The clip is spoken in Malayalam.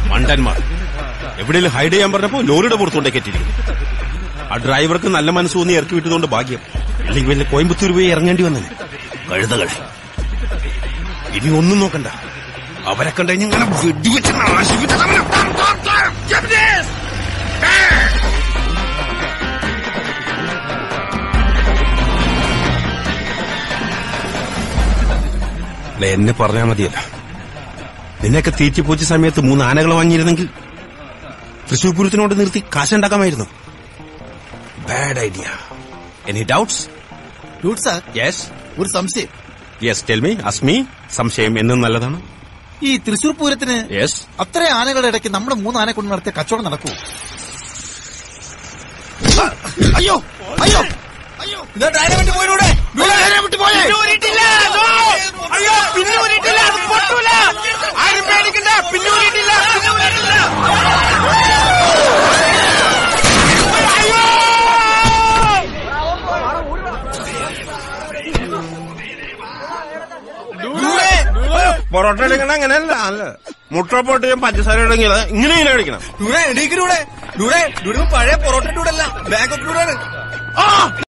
മണ്ടന്മാർ എവിടെയെങ്കിലും ഹൈഡ് ചെയ്യാൻ പറഞ്ഞപ്പോ ലോറിയുടെ പുറത്തുകൊണ്ടേ കെറ്റിരിക്കുന്നു. ആ ഡ്രൈവർക്ക് നല്ല മനസ്സ് തോന്നി ഇറക്കി വിട്ടതുകൊണ്ട് ഭാഗ്യം. അല്ലെങ്കിൽ വലിയ കോയമ്പത്തൂർ പോയി ഇറങ്ങേണ്ടി വന്നത്. കഴുതകൾ ഇനി ഒന്നും നോക്കണ്ട. അവരെ കണ്ടുകഴിഞ്ഞ് ഇങ്ങനെ വെടിവെച്ച് എന്നെ പറഞ്ഞാ മതിയല്ല. നിന്നെയൊക്കെ തീറ്റിപ്പോച്ച സമയത്ത് 3 ആനകളെ വാങ്ങിയിരുന്നെങ്കിൽ തൃശൂർ പൂരത്തിനോട് നിർത്തി കാശുണ്ടാക്കാമായിരുന്നു. Bad idea. Any doubts? Sir, yes. ഒരു സംശയം. Yes, tell me. അസ്മി, സംശയം എന്നും നല്ലതാണ്. ഈ തൃശൂർ പൂരത്തിന് യെസ് അത്ര ആനകളുടെ ഇടയ്ക്ക് നമ്മുടെ 3 ആനെ കൊണ്ട് നടത്തിയ കച്ചവടം നടക്കൂ? അയ്യോ അയ്യോ അയ്യോ, പോയിലൂടെ പൊറോട്ട എടുക്കണ അങ്ങനെയല്ല. അല്ല, മുട്ട പൊട്ടിയും പഞ്ചസാര ഇടങ്ങിയത് ഇങ്ങനെ അടിക്കണം. പഴയ പൊറോട്ട ഡൂഡല്ല, ബാങ്ക് ഓഫ് ഡൂഡാണ്.